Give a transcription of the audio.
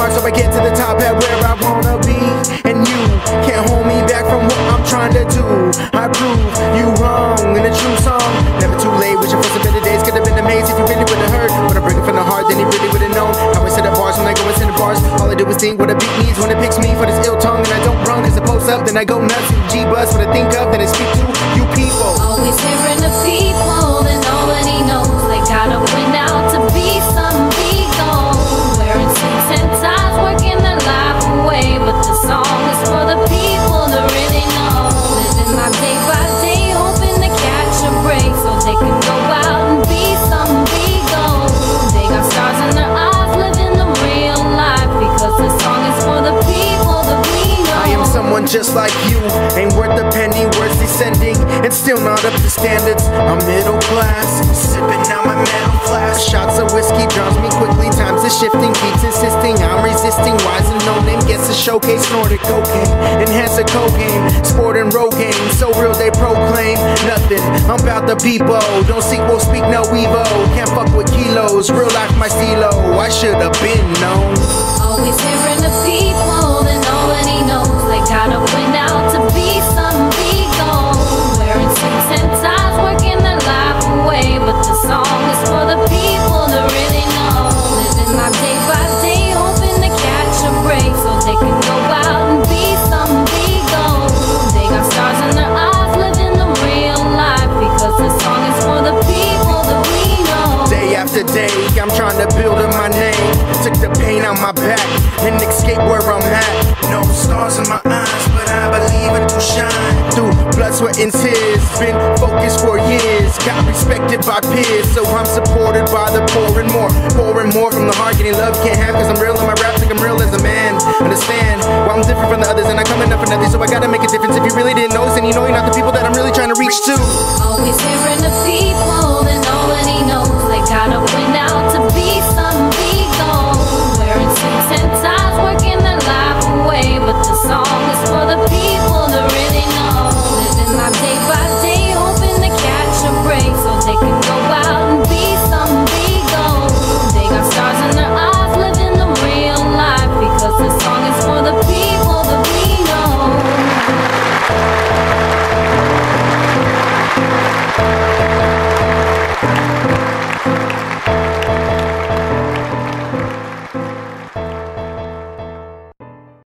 mark so I get to the top at where I wanna be. And you can't hold me back from what I'm trying to do. I prove you wrong in a true song. Never too late, wishing for some better days. Could have been amazing if you really would've heard. But I bring it from the heart, then he really would've known how I set up bars when I go into the bars. All I do is think what a beat needs when it picks me for this ill tongue. And I don't run cause I post up, then I go nuts. G-bus, what I think of, then I speak to you people. Always hearing the people that nobody knows. They gotta win out to be some big goal. Wearing suits and ties, working their life away. But the song is for the people that really know. Living my day by day, hoping to catch a break so they can go out and be some big goal. They got stars in their eyes, living the real life. Because the song is for the people that we know. I am someone just like you, ain't worth a penny, worth descending, and still not up to standards. I'm middle class, sipping out my metal flask. Shots of whiskey drowns me quickly, times are shifting, keeps insisting I'm resisting. Wise and no name gets a showcase, snorted cocaine, enhance a cocaine, sport and road game, so real they proclaim nothing. I'm about the people, don't seek, will speak no evil. Can't fuck with kilos, real life my stilo. I should have been known. Always hearing the people that nobody knows. They gotta win out to be some big goal. Wearing suits and ties, working their life away. But the song is for the people that really know. Living my day by day, hoping to catch a break so they can go out and be some big goal. They got stars in their eyes, living the real life. Because the song is for the people that we know. Day after day, I'm trying to build up my name. Took the pain out my back and escape where I'm at. No stars in my eyes, but I believe I do shine. Through blood, sweat, and tears, been focused for years. Got respected by peers, so I'm supported by the poor and more. Pouring more from the heart, getting love can't have. Cause I'm real in my raps, like I'm real as a man. Understand why I'm different from the others, and I come enough for nothing. So I gotta make a difference. If you really didn't know, then you know you're not the people that I'm really trying to reach to. Always hearing the people